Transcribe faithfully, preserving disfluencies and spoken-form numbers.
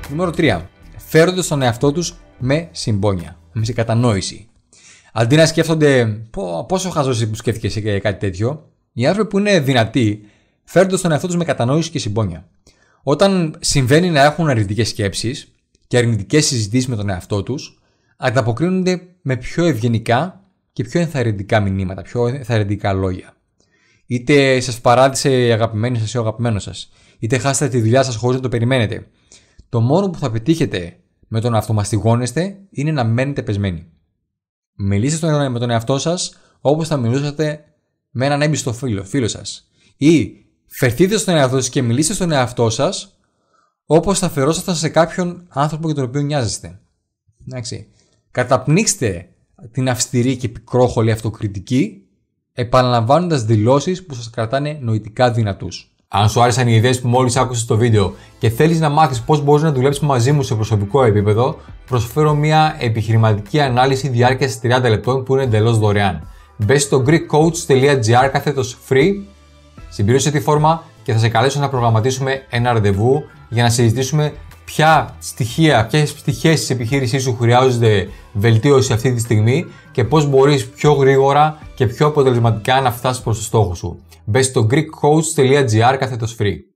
Νούμερο τρία. Φέρονται στον εαυτό τους με συμπόνια, με κατανόηση. Αντί να σκέφτονται πόσο χαζός που σκέφτηκες και κάτι τέτοιο, οι άνθρωποι που είναι δυνατοί φέρονται στον εαυτό τους με κατανόηση και συμπόνια. Όταν συμβαίνει να έχουν αρνητικές σκέψεις και αρνητικές συζητήσεις με τον εαυτό τους, ανταποκρίνονται με πιο ευγενικά και πιο ενθαρρυντικά μηνύματα, πιο ενθαρρυντικά λόγια. Είτε σας παράτησε η αγαπημένη σας ή ο αγαπημένος σας, είτε χάσετε τη δουλειά σας χωρίς να το περιμένετε. Το μόνο που θα πετύχετε με το να αυτομαστιγώνεστε είναι να μένετε πεσμένοι. Μιλήστε με τον εαυτό σας όπως θα μιλούσατε με έναν έμπιστο φίλο, φίλο σας. Ή φερθείτε στον εαυτό σας και μιλήστε στον εαυτό σας όπως θα φερόσασταν σε κάποιον άνθρωπο για τον οποίο νοιάζεστε. Εντάξει. Καταπνίξτε την αυστηρή και πικρόχολη αυτοκριτική, επαναλαμβάνοντας δηλώσεις που σας κρατάνε νοητικά δυνατούς. Αν σου άρεσαν οι ιδέες που μόλις άκουσες στο βίντεο και θέλεις να μάθεις πώς μπορείς να δουλέψεις μαζί μου σε προσωπικό επίπεδο, προσφέρω μια επιχειρηματική ανάλυση διάρκειας τριάντα λεπτών που είναι εντελώς δωρεάν. Μπες στο greekcoach.gr κάθετος free, συμπλήρωσε τη φόρμα και θα σε καλέσω να προγραμματίσουμε ένα ραντεβού για να συζητήσουμε ποια στοιχεία, ποιες πτυχές της επιχείρησής σου χρειάζονται βελτίωση αυτή τη στιγμή και πώς μπορείς πιο γρήγορα και πιο αποτελεσματικά να φτάσεις προς το στόχο σου. Μπες στο greekcoach.gr κάθετος free.